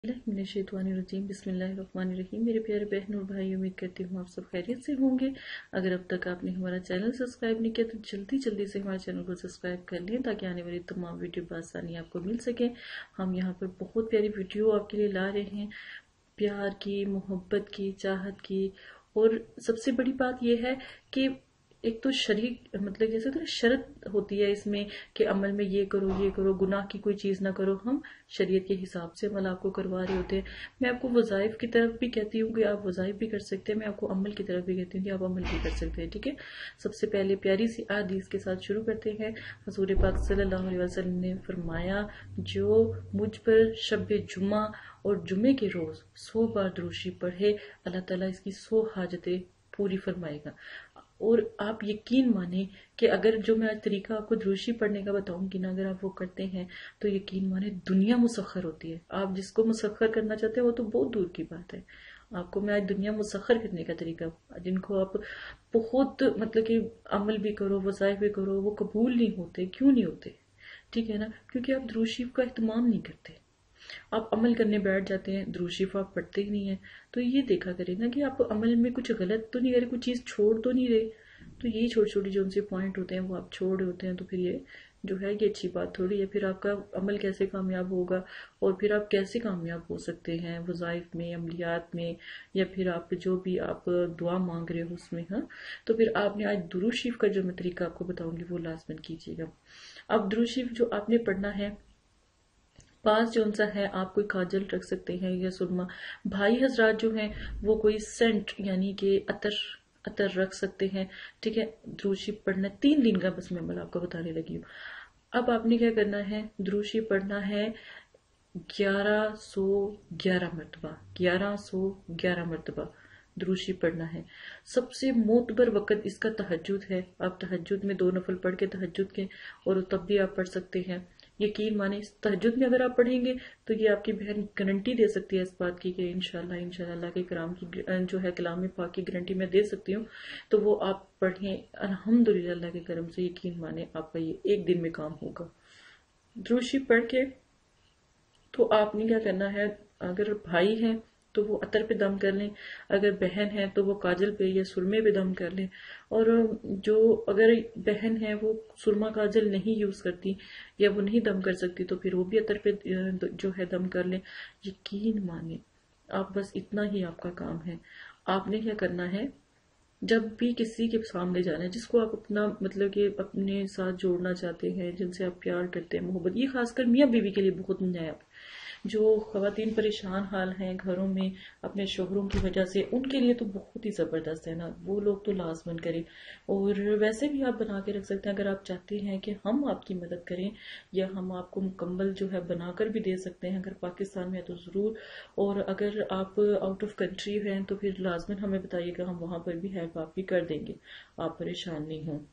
बिस्मिल्लाहिर्रहमानिर्रहीम बिस्मिल्लाहिर्रहमानिर्रहीम। मेरे प्यारे बहन और भाई, उम्मीद करती हूँ आप सब खैरियत से होंगे। अगर अब तक आपने हमारा चैनल सब्सक्राइब नहीं किया तो जल्दी जल्दी से हमारे चैनल को सब्सक्राइब कर लें ताकि आने वाली तमाम वीडियो बआसानी आपको मिल सके। हम यहाँ पर बहुत प्यारी वीडियो आपके लिए ला रहे हैं, प्यार की, मोहब्बत की, चाहत की। और सबसे बड़ी बात यह है कि एक तो शरीक मतलब जैसे तो शर्त होती है इसमें कि अमल में ये करो, गुनाह की कोई चीज ना करो। हम शरीयत के हिसाब से अमल आपको करवा रहे होते हैं। मैं आपको वज़ाइफ की तरफ भी कहती हूँ कि आप वज़ाइफ भी कर सकते हैं, मैं आपको अमल की तरफ भी कहती हूँ कि आप अमल भी कर सकते हैं। ठीक है, सबसे पहले प्यारी सी हदीस के साथ शुरू करते हैं। हुज़ूर पाक सल्लल्लाहु अलैहि वसल्लम ने फरमाया, जो मुझ पर शब जुमा और जुमे के रोज 100 बार दुरूशी पढ़े, अल्लाह ताला इसकी 100 हाजतें पूरी फरमाएगा। और आप यकीन माने कि अगर जो मैं आज तरीका आपको दुरूशी पढ़ने का बताऊंगी ना, अगर आप वो करते हैं तो यकीन माने दुनिया मुसख्खर होती है। आप जिसको मुसख्खर करना चाहते हैं वो तो बहुत दूर की बात है। आपको मैं आज दुनिया मुसख्खर करने का तरीका, जिनको आप बहुत मतलब कि अमल भी करो, वज़ाइफ भी करो, वो कबूल नहीं होते। क्यों नहीं होते? ठीक है ना, क्योंकि आप दुरूद शरीफ का इत्माम नहीं करते। आप अमल करने बैठ जाते हैं, दुरूद शरीफ आप पढ़ते ही नहीं है। तो ये देखा करें ना कि आप अमल में कुछ गलत तो नहीं करे, कुछ चीज छोड़ तो नहीं रहे। तो यही छोटी छोटी जो उनसे पॉइंट होते हैं वो आप छोड़ रहे होते हैं, तो फिर ये जो है ये अच्छी बात थोड़ी है। फिर आपका अमल कैसे कामयाब होगा और फिर आप कैसे कामयाब हो सकते हैं वज़ाइफ में, अमलियात में, या फिर आप जो भी आप दुआ मांग रहे हो उसमें। हाँ, तो फिर आपने आज दुरूद शरीफ का जो मैं तरीका आपको बताऊंगी वो लाजमन कीजिएगा। अब दुरूद शरीफ जो आपने पढ़ना है, पास जो सा है, आप कोई काजल रख सकते हैं या सुरमा। भाई हजरात जो हैं वो कोई सेंट यानी कि अतर अतर रख सकते हैं। ठीक है, दुरूद शरीफ पढ़ना 3 दिन का बस मैं आपको बताने लगी हूँ। अब आपने क्या करना है, दुरूद शरीफ पढ़ना है 1111 मरतबा, 1111 मरतबा दुरूद शरीफ पढ़ना है। सबसे मोतबर वक़्त इसका तहज्जुद है। आप तहज्जुद में 2 नफल पढ़ के तहज्जुद के, और तब भी आप पढ़ सकते हैं। यकीन माने इस तहज्जुद में अगर आप पढ़ेंगे तो ये आपकी बहन गारंटी दे सकती है इस बात की कि इंशाल्लाह इंशाल्लाह अल्लाह के कलाम की जो है कलाम पाक की गारंटी मैं दे सकती हूँ। तो वो आप पढ़ें, अल्हम्दुलिल्लाह अल्लाह के करम से यकीन माने आपका ये 1 दिन में काम होगा। दुरूद शरीफ पढ़ के तो आपने क्या करना है, अगर भाई है तो वो अतर पे दम कर लें, अगर बहन है तो वो काजल पे या सुरमे पे दम कर लें। और जो अगर बहन है वो सुरमा काजल नहीं यूज करती या वो नहीं दम कर सकती तो फिर वो भी अतर पे जो है दम कर लें। यकीन माने आप बस इतना ही आपका काम है। आपने क्या करना है, जब भी किसी के सामने जाना है जिसको आप अपना मतलब कि अपने साथ जोड़ना चाहते हैं, जिनसे आप प्यार करते हैं, मोहब्बत, ये खासकर मियाँ बीवी के लिए बहुत नायाब। जो खवातीन परेशान हाल हैं घरों में अपने शोहरों की वजह से, उनके लिए तो बहुत ही जबरदस्त है ना, वो लोग तो लाजमन करें। और वैसे भी आप बना के रख सकते हैं अगर आप चाहते हैं कि हम आपकी मदद करें, या हम आपको मुकम्मल जो है बनाकर भी दे सकते हैं। अगर पाकिस्तान में है तो जरूर, और अगर आप आउट ऑफ कंट्री हैं तो फिर लाजमन हमें बताइएगा, हम वहां पर भी हेल्प आपकी कर देंगे। आप परेशान नहीं हों,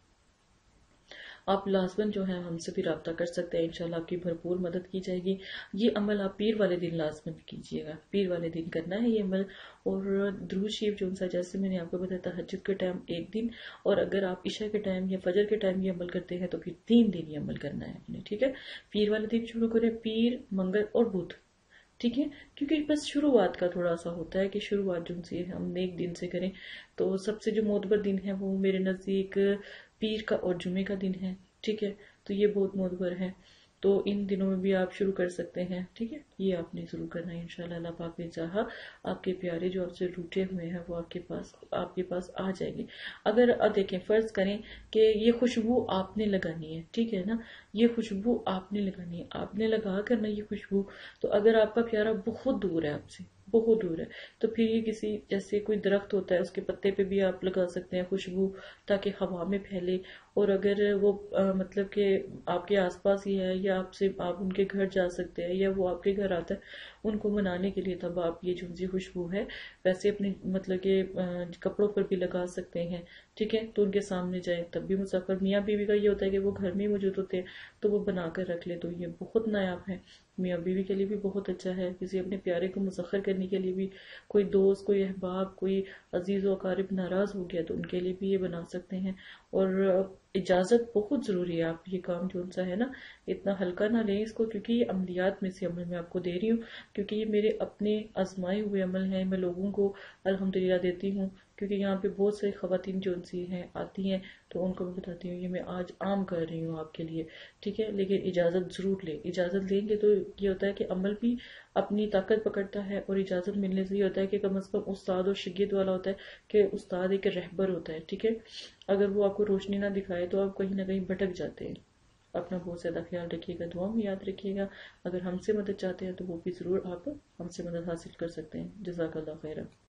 आप लाजमन जो है हमसे भी रब्ता कर सकते हैं, इंशाल्लाह आपकी भरपूर मदद की जाएगी। ये अमल आप पीर वाले दिन लाजमन कीजिएगा, पीर वाले दिन करना है ये अमल। और दुरूद शरीफ जो सा जैसे मैंने आपको बताया तहज्जुद के टाइम 1 दिन, और अगर आप इशा के टाइम या फजर के टाइम ये अमल करते हैं तो फिर 3 दिन ये अमल करना है अपने। ठीक है, पीर वाले दिन शुरू करें, पीर, मंगल और बुध। ठीक है, क्योंकि बस शुरुआत का थोड़ा सा होता है कि शुरुआत जो से हम 1 दिन से करें। तो सबसे जो मोतबर दिन है वो मेरे नजदीक पीर का और जुमे का दिन है। ठीक है, तो ये बहुत मोतबर है, तो इन दिनों में भी आप शुरू कर सकते हैं। ठीक है, ये आपने शुरू करना है इंशाल्लाह। अल्लाह पाक ने चाहा आपके प्यारे जो आपसे रूठे हुए हैं वो आपके पास आ जाएंगे। अगर देखें, फर्ज करें कि ये खुशबू आपने लगानी है, ठीक है ना, ये खुशबू आपने लगानी है, आपने लगा कर ना ये खुशबू, तो अगर आपका प्यारा बहुत दूर है आपसे, बहुत दूर है, तो फिर ये किसी जैसे कोई दरख्त होता है उसके पत्ते पे भी आप लगा सकते हैं खुशबू, ताकि हवा में फैले। और अगर वो मतलब कि आपके आसपास ही है या आपसे आप उनके घर जा सकते हैं या वो आपके घर आता है उनको मनाने के लिए, तब आप ये जो सी खुशबू है वैसे अपने मतलब के कपड़ों पर भी लगा सकते हैं। ठीक है, तो उनके सामने जाए तब भी मुसाफिर मियाँ बीवी का ये होता है कि वो घर में मौजूद होते हैं तो वो बनाकर रख ले, तो ये बहुत नायाब है। میاں بیوی کے لیے بھی بہت اچھا ہے، کسی اپنے پیارے کو مسخر کرنے کے لیے بھی، کوئی دوست، کوئی احباب، کوئی عزیز و اقارب ناراض ہو گیا تو ان کے لیے بھی یہ بنا سکتے ہیں۔ اور اجازت بہت ضروری ہے، آپ یہ کام جو سا ہے نا اتنا ہلکا نہ لیں اس کو، کیونکہ یہ عملیات میں سے عمل میں آپ کو دے رہی ہوں، کیونکہ یہ میرے اپنے آزمائے ہوئے عمل ہیں، میں لوگوں کو الحمدللہ دیتی ہوں، کیونکہ یہاں پہ بہت ساری خواتین جو سی ہیں آتی ہیں تو ان کو میں بتاتی ہوں یہ میں آج عام کر رہی ہوں آپ کے لیے، ٹھیک ہے، لیکن اجازت ضرور لیں۔ اجازت لیں گے تو یہ ہوتا ہے کہ عمل بھی اپنی طاقت پکڑتا ہے، اور اجازت ملنے سے یہ ہوتا ہے کہ کم از کم استاد اور شاگرد والا ہوتا ہے کہ استاد ایک رہبر ہوتا ہے، ٹھیک ہے، اگر وہ آپ کو روشنی نہ دکھائے تو آپ کہیں نہ کہیں بھٹک جاتے ہیں۔ اپنا بہت زیادہ خیال رکھیے گا، دعا میں یاد رکھیے گا، اگر ہم سے مدد چاہتے ہیں تو وہ بھی ضرور آپ ہم سے مدد حاصل کر سکتے ہیں۔ جزاک اللہ خیرہ۔